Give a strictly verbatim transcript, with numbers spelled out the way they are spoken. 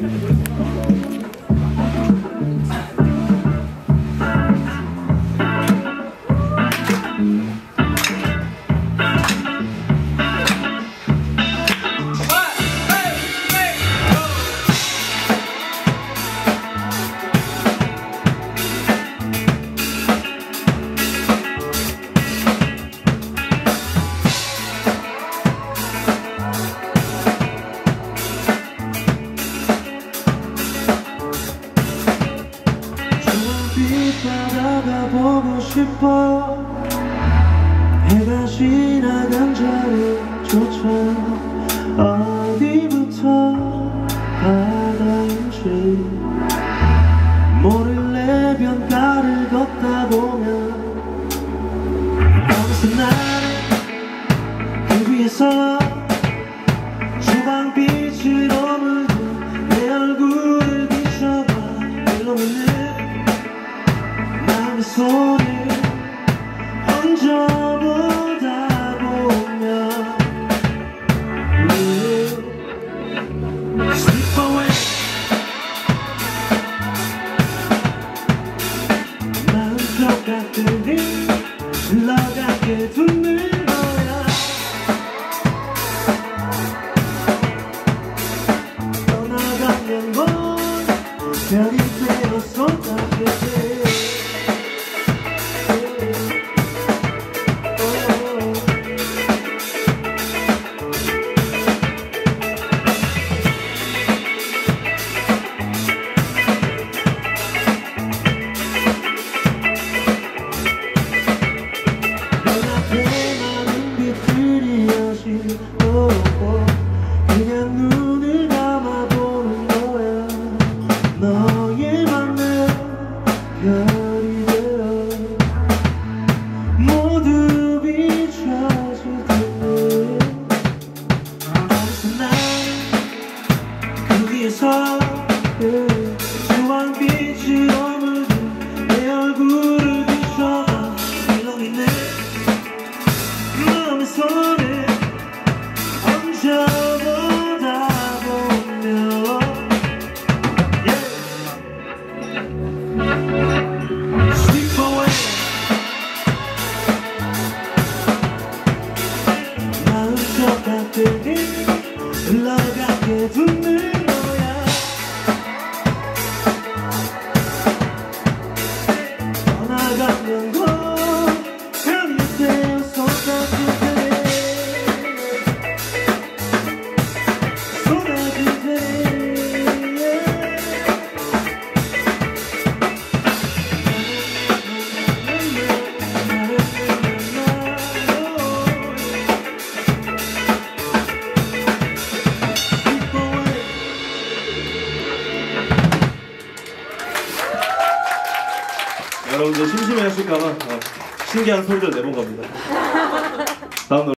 바다가 보고 싶어. 해가 지나간 자리조차 어디부터 바다인지 모를래. 변가를 걷다 보면 어느새 나는 그 위에서 주방빛으로 물든 내 얼굴을 비춰봐. 일렁이는 마음의 손을 얹어보다 보면 Slip away. 마음속 가끔이 흘러가게 두는 거야. 떠나가면 뭐 별이 되어 쏟아질 때 그냥 눈을 감아보는 거야. 너의 맘에 별이 되어 모두 비춰질 텐데 어느새 나는 그 위에서 주황빛으로 물든 내 얼굴을 비춰봐. 일렁이네 마음의 손에 얹어보다 보면 yeah. Slip away. 마음속 가끔이 흘러가게 두는 거야. 떠나가면 곧 별이 되어 쏟아질 때 여러분들 심심해 하실까봐 신기한 소리를 내본 겁니다. 다음 노래